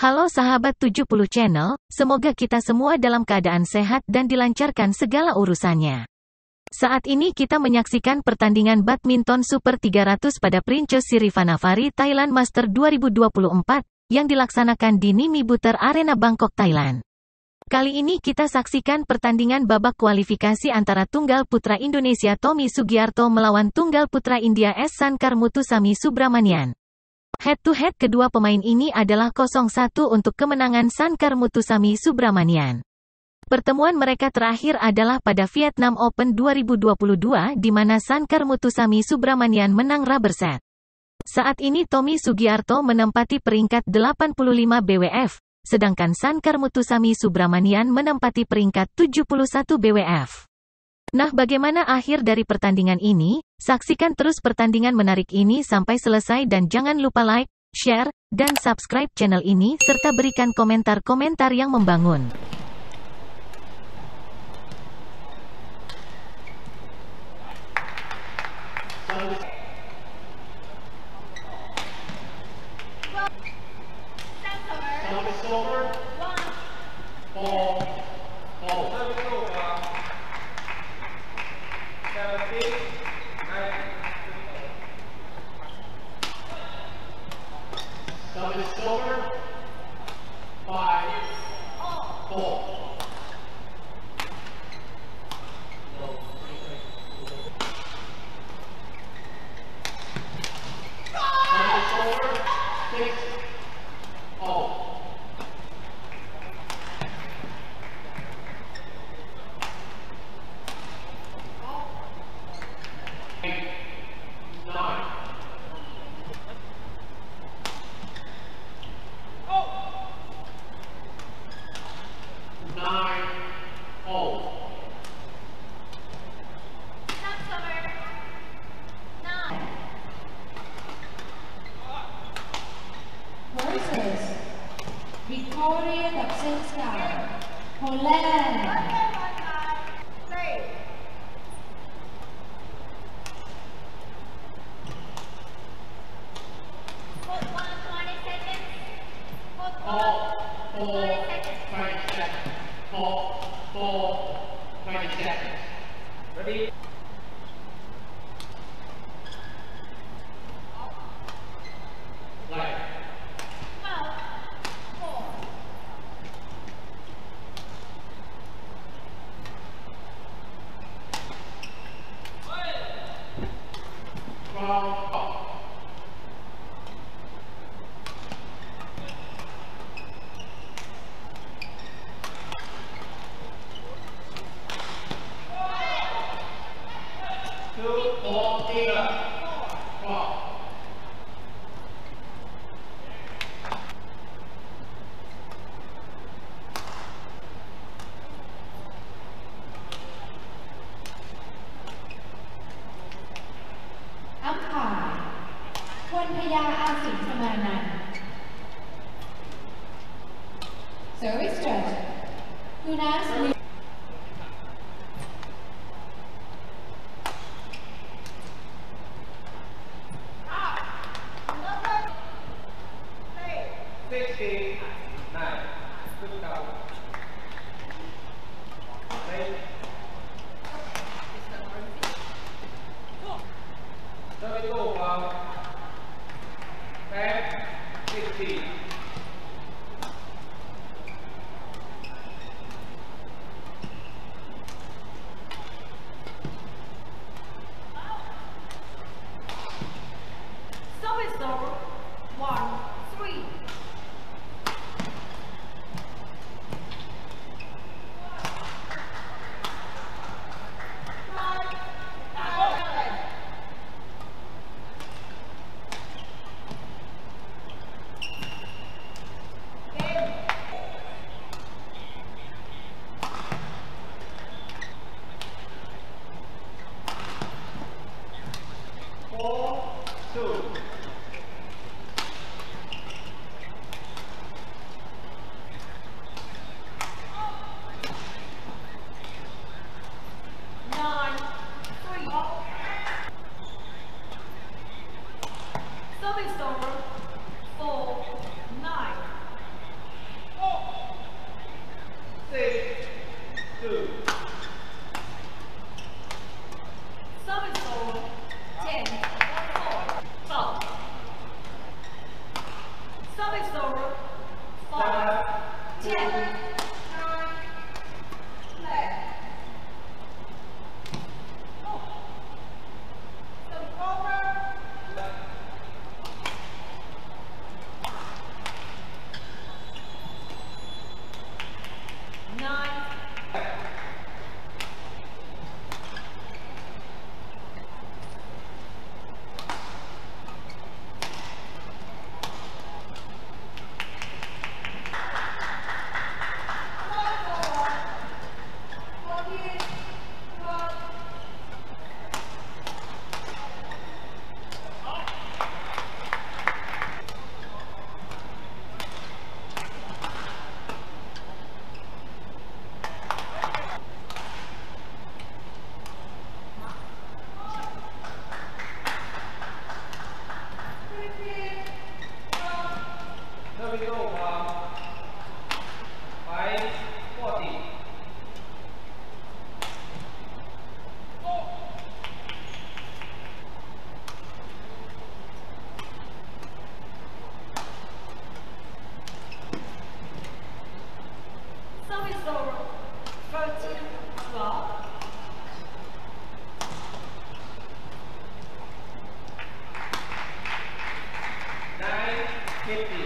Halo sahabat 70 channel, semoga kita semua dalam keadaan sehat dan dilancarkan segala urusannya. Saat ini kita menyaksikan pertandingan badminton Super 300 pada Princess Sirivannavari Thailand Master 2024, yang dilaksanakan di Nimibuter Arena Bangkok, Thailand. Kali ini kita saksikan pertandingan babak kualifikasi antara tunggal putra Indonesia Tommy Sugiarto melawan tunggal putra India S. Sankar Muthusamy Subramanian. Head-to-head kedua pemain ini adalah 0-1 untuk kemenangan Sankar Muthusamy Subramanian. Pertemuan mereka terakhir adalah pada Vietnam Open 2022 di mana Sankar Muthusamy Subramanian menang rubber set. Saat ini Tommy Sugiarto menempati peringkat 85 BWF, sedangkan Sankar Muthusamy Subramanian menempati peringkat 71 BWF. Nah, bagaimana akhir dari pertandingan ini? Saksikan terus pertandingan menarik ini sampai selesai dan jangan lupa like, share, dan subscribe channel ini serta berikan komentar-komentar yang membangun. Victoria Dabczynska, Poland. Ready? Light. Service judge, Kunas Lee. 50.